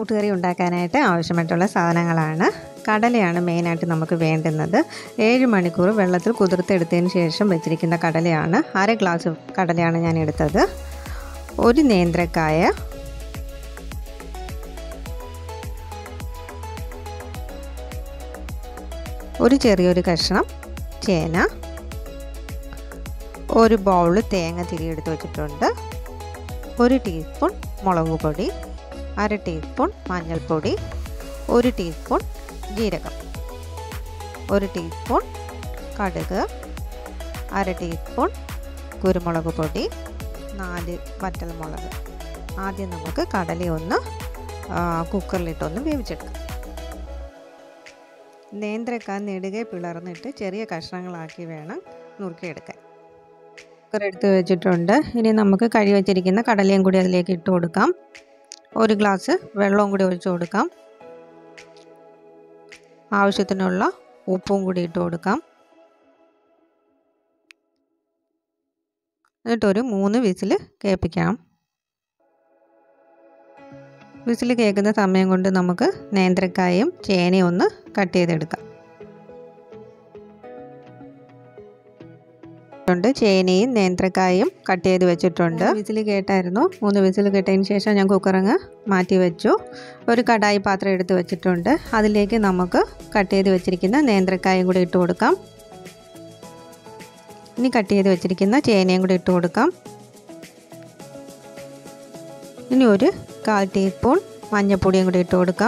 കൂട്ടുകറി ഉണ്ടാക്കാനായിട്ട് ആവശ്യമായിട്ടുള്ള സാധനങ്ങളാണ്. കടലയാണ് മെയിനായിട്ട് നമുക്ക് വേണ്ടുന്നത്. 7 മണിക്കൂർ വെള്ളത്തിൽ കുതിർത്തെടുത്തതിന് ശേഷം വെച്ചിരിക്കുന്ന കടലയാണ്. 1/2 ഗ്ലാസ് കടലയാണ് ഞാൻ എടുത്തത്. 1 നേന്ത്രക്കായ, ഒരു ചെറിയൊരു കഷ്ണം ചേന, ഒരു ബൗൾ തേങ്ങ തിരിയെടുത്ത് വെച്ചിട്ടുണ്ട്, 1 ടീസ്പൂൺ മുളക് പൊടി, 1/2 ടീസ്പൂൺ മഞ്ഞൾപ്പൊടി, 1 ടീസ്പൂൺ ജീരകം, 1 ടീസ്പൂൺ കടുക്, 1/2 ടീസ്പൂൺ കുരുമുളക് പൊടി, 4 വറ്റൽമുളക്. ആദ്യം നമുക്ക് കടലയൊന്ന് കുക്കറിലിട്ടൊന്ന് വേവിച്ചെടുക്കാം. നേന്ത്രക്കായ നെടുകെ പിളർന്നിട്ട് ചെറിയ കഷ്ണങ്ങളാക്കി വേണം നുറുക്കിയെടുക്കാൻ. കുക്കർ എടുത്ത് വെച്ചിട്ടുണ്ട്. ഇനി നമുക്ക് കഴുകി വെച്ചിരിക്കുന്ന കടലയും കൂടി അതിലേക്ക് ഇട്ട് കൊടുക്കാം. 1 ഗ്ലാസ് വെള്ളവും കൂടി ഒഴിച്ചു കൊടുക്കാം. ആവശ്യത്തിനുള്ള ഉപ്പും കൂടി ഇട്ട് കൊടുക്കാം. എന്നിട്ടൊരു 3 വിസിൽ കേൾപ്പിക്കാം. വിസിൽ കേൾക്കുന്ന സമയം കൊണ്ട് നമുക്ക് നേന്ത്രക്കായും ചേനയും ഒന്ന് കട്ട് ചെയ്തെടുക്കാം. ചേനയും നേന്ത്രക്കായും കട്ട് ചെയ്ത് വെച്ചിട്ടുണ്ട്. വിസിൽ കേട്ടായിരുന്നു. 3 വിസിൽ കേട്ടതിന് ശേഷം ഞാൻ കുക്കറങ്ങ് മാറ്റി വെച്ചു. ഒരു കടായി പാത്രം എടുത്ത് വെച്ചിട്ടുണ്ട്. അതിലേക്ക് നമുക്ക് കട്ട് ചെയ്ത് വെച്ചിരിക്കുന്ന നേന്ത്രക്കായും കൂടി ഇട്ട് കൊടുക്കാം. ഇനി കട്ട് ചെയ്ത് വെച്ചിരിക്കുന്ന ചേനയും കൂടി ഇട്ട് കൊടുക്കാം. ഇനി ഒരു 1/4 ടീസ്പൂൺ മഞ്ഞൾപ്പൊടിയും കൂടി ഇട്ട് കൊടുക്കാം.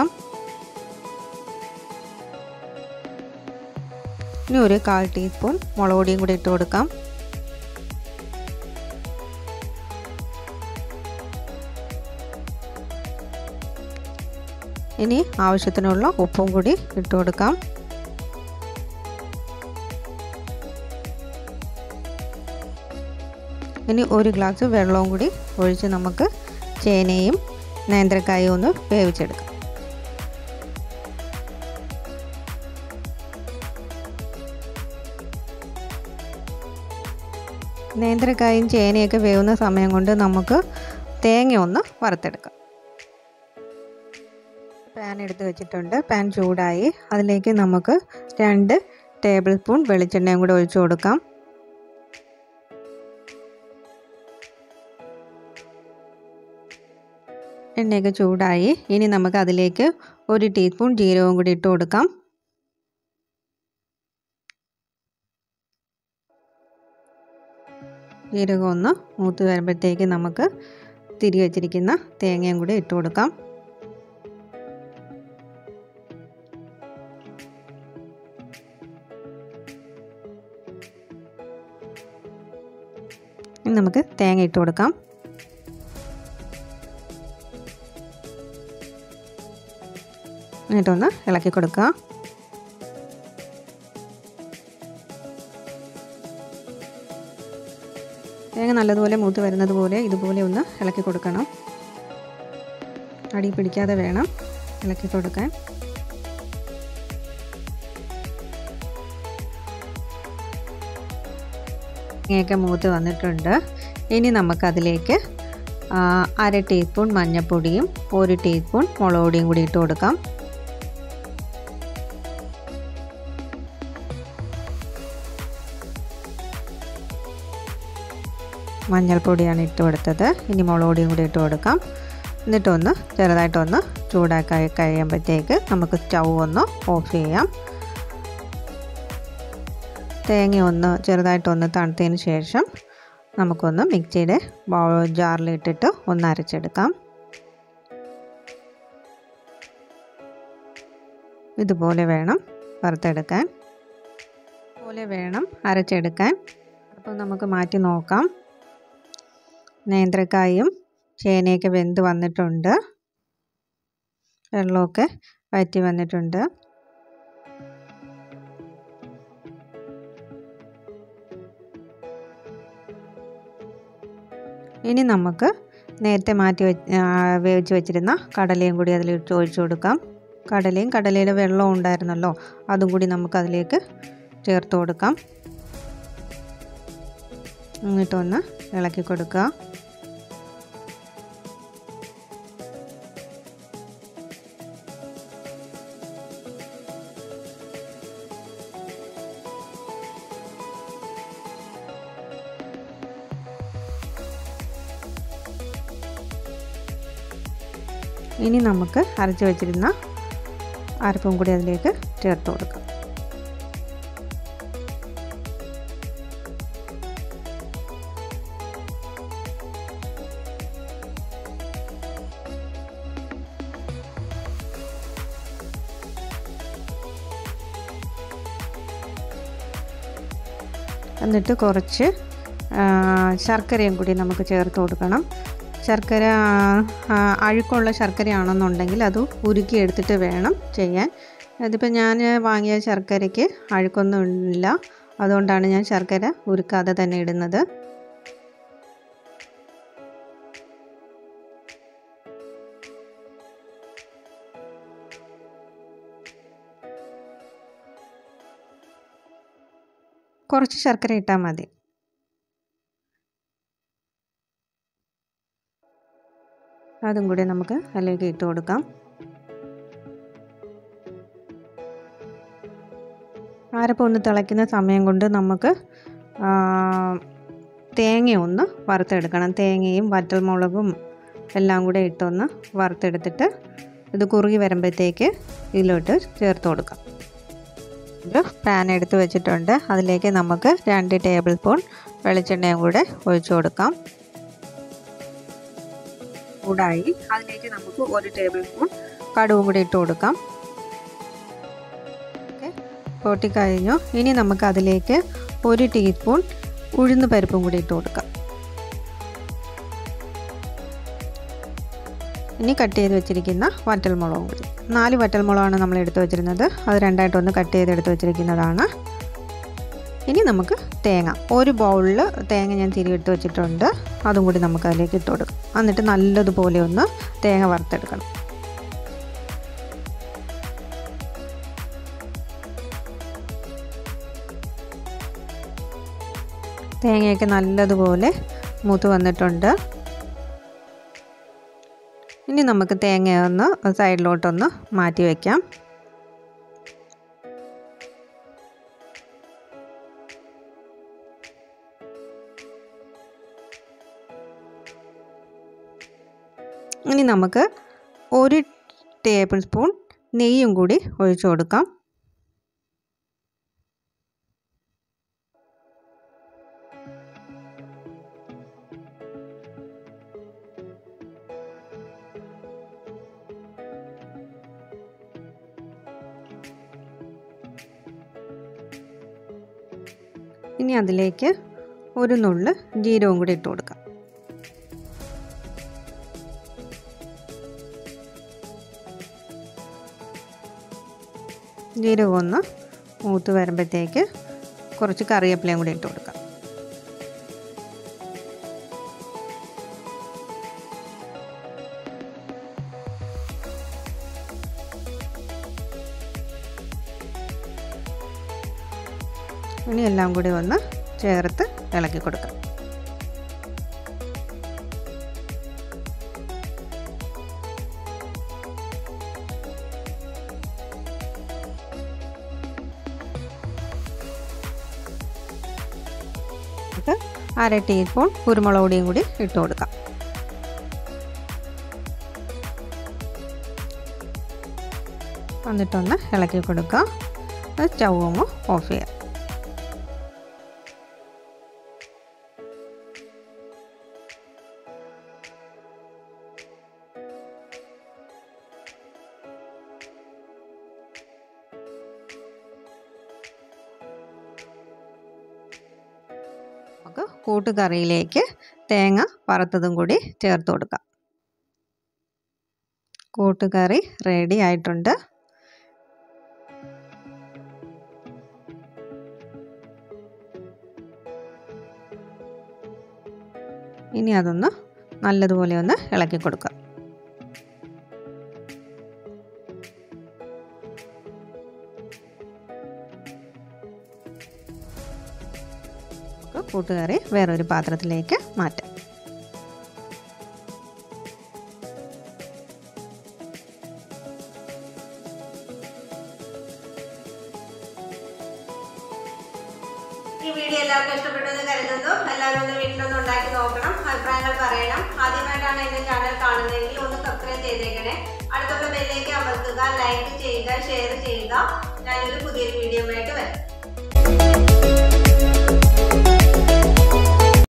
ഇനി ഒരു 1/4 ടീസ്പൂൺ മുളക് പൊടിയും കൂടി ഇട്ട് കൊടുക്കാം. ഇനി ആവശ്യത്തിനുള്ള ഉപ്പും കൂടി ഇട്ട് കൊടുക്കാം. ഇനി 1 ഗ്ലാസ് വെള്ളവും കൂടി ഒഴിച്ച് നമുക്ക് ചേനയും നേന്ത്രക്കായും ഒന്ന് വേവിച്ചെടുക്കാം. നേന്ത്രക്കായും ചേനയൊക്കെ വേവുന്ന സമയം കൊണ്ട് നമുക്ക് തേങ്ങ ഒന്ന് വറുത്തെടുക്കാം. പാൻ എടുത്ത് വെച്ചിട്ടുണ്ട്. പാൻ ചൂടായി. അതിലേക്ക് നമുക്ക് 2 ടേബിൾ സ്പൂൺ വെളിച്ചെണ്ണയും കൂടി ഒഴിച്ചു കൊടുക്കാം. എണ്ണയൊക്കെ ചൂടായി. ഇനി നമുക്ക് അതിലേക്ക് 1 ടീസ്പൂൺ ജീരകവും കൂടി ഇട്ട് കൊടുക്കാം. ജീരകം ഒന്ന് മൂത്ത് വരുമ്പോഴത്തേക്ക് നമുക്ക് തിരി വെച്ചിരിക്കുന്ന തേങ്ങയും കൂടി ഇട്ട് കൊടുക്കാം. ഇനി നമുക്ക് തേങ്ങ ഇട്ട് കൊടുക്കാം. എന്നിട്ടൊന്ന് ഇളക്കി കൊടുക്കുക. തേങ്ങ നല്ലതുപോലെ മൂത്ത് വരുന്നത് പോലെ ഇതുപോലെ ഒന്ന് ഇളക്കി കൊടുക്കണം. അടി പിടിക്കാതെ വേണം ഇളക്കി കൊടുക്കാൻ. തേങ്ങയൊക്കെ മൂത്ത് വന്നിട്ടുണ്ട്. ഇനി നമുക്കതിലേക്ക് 1/2 ടീസ്പൂൺ മഞ്ഞൾപ്പൊടിയും 1 ടീസ്പൂൺ മുളക് പൊടിയും കൂടി ഇട്ട് കൊടുക്കാം. മഞ്ഞൾപ്പൊടിയാണ് ഇട്ട് കൊടുത്തത്. ഇനി മുളക് പൊടിയും കൂടി ഇട്ട് കൊടുക്കാം. എന്നിട്ടൊന്ന് ചെറുതായിട്ടൊന്ന് ചൂടാക്കി കഴിയുമ്പോഴത്തേക്ക് നമുക്ക് സ്റ്റൗ ഒന്ന് ഓഫ് ചെയ്യാം. തേങ്ങ ഒന്ന് ചെറുതായിട്ടൊന്ന് തണുത്തതിന് ശേഷം നമുക്കൊന്ന് മിക്സിയുടെ ജാറിലിട്ടിട്ട് ഒന്ന് അരച്ചെടുക്കാം. ഇതുപോലെ വേണം വറുത്തെടുക്കാൻ. ഇതുപോലെ വേണം അരച്ചെടുക്കാൻ. അപ്പോൾ നമുക്ക് മാറ്റി നോക്കാം. നേന്ത്രക്കായും ചേനയൊക്കെ വെന്ത് വന്നിട്ടുണ്ട്. വെള്ളമൊക്കെ വറ്റി വന്നിട്ടുണ്ട്. ഇനി നമുക്ക് നേരത്തെ വേവിച്ച് വെച്ചിരുന്ന കടലയും കൂടി അതിൽ ഒഴിച്ചു കൊടുക്കാം. കടലയിലെ വെള്ളം ഉണ്ടായിരുന്നല്ലോ, അതും കൂടി നമുക്കതിലേക്ക് ചേർത്ത് കൊടുക്കാം. എന്നിട്ടൊന്ന് ഇളക്കി കൊടുക്കുക. ഇനി നമുക്ക് അരച്ച് വെച്ചിരുന്ന അരപ്പും കൂടി അതിലേക്ക് ചേർത്ത് കൊടുക്കാം. എന്നിട്ട് കുറച്ച് ശർക്കരയും കൂടി നമുക്ക് ചേർത്ത് കൊടുക്കണം. ശർക്കര അഴുക്കുള്ള ശർക്കരയാണെന്നുണ്ടെങ്കിൽ അത് ഉരുക്കി എടുത്തിട്ട് വേണം ചെയ്യാൻ. അതിപ്പോൾ ഞാൻ വാങ്ങിയ ശർക്കരയ്ക്ക് അഴുക്കൊന്നും ഇല്ല, അതുകൊണ്ടാണ് ഞാൻ ശർക്കര ഉരുക്കാതെ തന്നെ ഇടുന്നത്. കുറച്ച് ശർക്കര ഇട്ടാൽ മതി. അതും കൂടി നമുക്ക് അതിലേക്ക് ഇട്ട് കൊടുക്കാം. അരപ്പ് ഒന്ന് തിളയ്ക്കുന്ന സമയം കൊണ്ട് നമുക്ക് തേങ്ങ ഒന്ന് വറുത്തെടുക്കണം. തേങ്ങയും വറ്റൽമുളകും എല്ലാം കൂടെ ഇട്ടൊന്ന് വറുത്തെടുത്തിട്ട് ഇത് കുറുകി വരുമ്പോഴത്തേക്ക് ഇതിലോട്ട് ചേർത്ത് കൊടുക്കാം. ഒരു പാൻ എടുത്ത് വെച്ചിട്ടുണ്ട്. അതിലേക്ക് നമുക്ക് 2 ടേബിൾ സ്പൂൺ വെളിച്ചെണ്ണയും കൂടെ ഒഴിച്ചു കൊടുക്കാം. ചൂടായി അതിലേക്ക് നമുക്ക് 1 ടേബിൾ സ്പൂൺ കടുകും കൂടി ഇട്ട് കൊടുക്കാം. പൊട്ടിക്കഴിഞ്ഞു. ഇനി നമുക്ക് അതിലേക്ക് 1 ടീസ്പൂൺ ഉഴുന്ന് പരിപ്പും കൂടി ഇട്ട് കൊടുക്കാം. ഇനി കട്ട് ചെയ്ത് വെച്ചിരിക്കുന്ന വറ്റൽമുളകും കൂടി. 4 വറ്റൽമുളകാണ് നമ്മൾ എടുത്ത് വെച്ചിരുന്നത്. അത് 2ആയിട്ടൊന്ന് കട്ട് ചെയ്തെടുത്ത് വെച്ചിരിക്കുന്നതാണ്. ഇനി നമുക്ക് തേങ്ങ, 1 ബൗളിൽ തേങ്ങ ഞാൻ തിരിയിട്ട് വെച്ചിട്ടുണ്ട്. അതും കൂടി നമുക്ക് അതിലേക്ക് ഇട്ട് കൊടുക്കാം. എന്നിട്ട് നല്ലതുപോലെ ഒന്ന് തേങ്ങ വറുത്തെടുക്കണം. തേങ്ങയൊക്കെ നല്ലതുപോലെ മൂത്ത് വന്നിട്ടുണ്ട്. ഇനി നമുക്ക് തേങ്ങ ഒന്ന് സൈഡിലോട്ടൊന്ന് മാറ്റി വയ്ക്കാം. ഇനി നമുക്ക് 1 ടേബിൾ സ്പൂൺ നെയ്യും കൂടി ഒഴിച്ചു കൊടുക്കാം. ഇനി അതിലേക്ക് 1 നുള്ള് ജീരകവും കൂടി ഇട്ട് കൊടുക്കാം. ജീരകം ഒന്ന് മൂത്ത് വരുമ്പോഴത്തേക്ക് കുറച്ച് കറിവേപ്പിലയും കൂടി ഇട്ട് കൊടുക്കാം. ഇനി എല്ലാം കൂടി ഒന്ന് ചേർത്ത് ഇളക്കി കൊടുക്കാം. നമുക്ക് 1/2 ടീസ്പൂൺ കുരുമുളക് പൊടിയും കൂടി ഇട്ട് കൊടുക്കാം. എന്നിട്ടൊന്ന് ഇളക്കി കൊടുക്കാം. സ്റ്റൗ ഒന്ന് ഓഫ് ചെയ്യാം. നമുക്ക് കൂട്ടുകറിയിലേക്ക് തേങ്ങ വറുത്തതും കൂടി ചേർത്ത് കൊടുക്കാം. കൂട്ടുകറി റെഡി ആയിട്ടുണ്ട്. ഇനി അതൊന്ന് നല്ലതുപോലെ ഒന്ന് ഇളക്കി കൊടുക്കാം. കൂട്ടുകറി വേറൊരു പാത്രത്തിലേക്ക് മാറ്റാം. ഈ വീഡിയോ എല്ലാവർക്കും ഇഷ്ടപ്പെട്ടെന്ന് കരുതുന്നു. എല്ലാവരും ഒന്ന് വീട്ടിലൊന്ന് ഉണ്ടാക്കി നോക്കണം, അഭിപ്രായങ്ങൾ പറയണം. ആദ്യമായിട്ടാണ് എൻ്റെ ചാനൽ കാണുന്നതെങ്കിൽ ഒന്ന് സബ്സ്ക്രൈബ് ചെയ്തേക്കണേ. ഞാനൊരു പുതിയൊരു വീഡിയോ ആയിട്ട് വരാം.